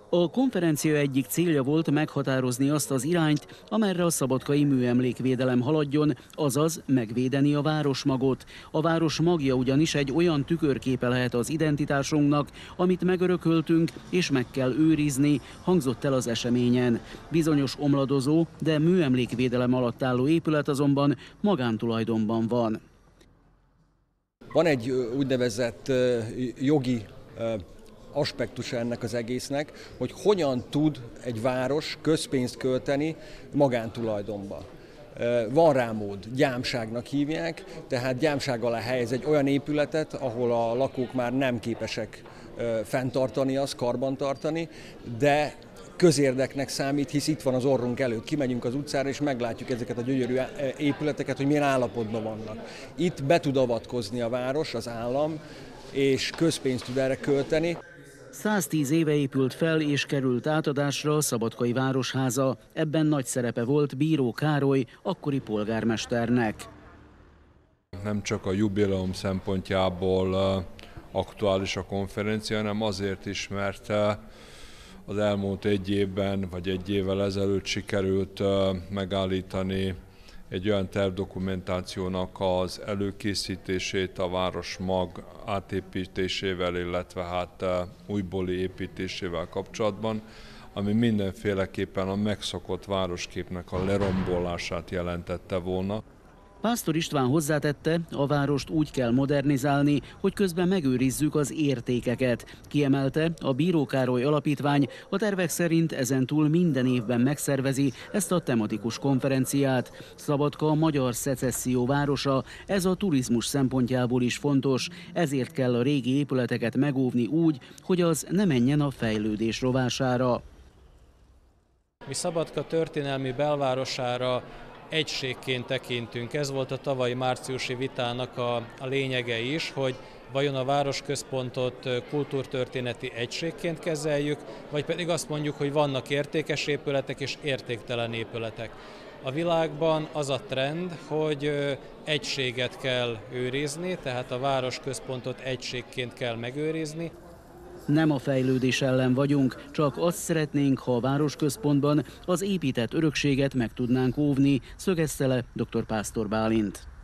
A konferencia egyik célja volt meghatározni azt az irányt, amerre a szabadkai műemlékvédelem haladjon, azaz megvédeni a városmagot. A város magja ugyanis egy olyan tükörképe lehet az identitásunknak, amit megörököltünk és meg kell őrizni, hangzott el az eseményen. Bizonyos omladozó, de műemlékvédelem alatt álló épület azonban magántulajdonban van. Van egy úgynevezett jogi aspektusa ennek az egésznek, hogy hogyan tud egy város közpénzt költeni magántulajdonba. Van rá mód, gyámságnak hívják, tehát gyámság alá helyez egy olyan épületet, ahol a lakók már nem képesek fenntartani azt, karbantartani, de közérdeknek számít, hisz itt van az orrunk előtt. Kimegyünk az utcára és meglátjuk ezeket a gyönyörű épületeket, hogy milyen állapotban vannak. Itt be tud avatkozni a város, az állam, és közpénzt tud erre költeni. 110 éve épült fel és került átadásra a Szabadkai Városháza. Ebben nagy szerepe volt Bíró Károly, akkori polgármesternek. Nem csak a jubileum szempontjából aktuális a konferencia, hanem azért is, mert az elmúlt egy évben, vagy egy évvel ezelőtt sikerült megállítani egy olyan tervdokumentációnak az előkészítését a városmag átépítésével, illetve újbóli építésével kapcsolatban, ami mindenféleképpen a megszokott városképnek a lerombolását jelentette volna. Pásztor István hozzátette, a várost úgy kell modernizálni, hogy közben megőrizzük az értékeket. Kiemelte, a Bíró Károly Alapítvány a tervek szerint ezentúl minden évben megszervezi ezt a tematikus konferenciát. Szabadka a magyar szecesszió városa, ez a turizmus szempontjából is fontos, ezért kell a régi épületeket megóvni úgy, hogy az ne menjen a fejlődés rovására. Mi Szabadka történelmi belvárosára egységként tekintünk. Ez volt a tavalyi márciusi vitának a lényege is, hogy vajon a városközpontot kultúrtörténeti egységként kezeljük, vagy pedig azt mondjuk, hogy vannak értékes épületek és értéktelen épületek. A világban az a trend, hogy egységet kell őrizni, tehát a városközpontot egységként kell megőrizni. Nem a fejlődés ellen vagyunk, csak azt szeretnénk, ha a városközpontban az épített örökséget meg tudnánk óvni, szögezte le dr. Pásztor Bálint.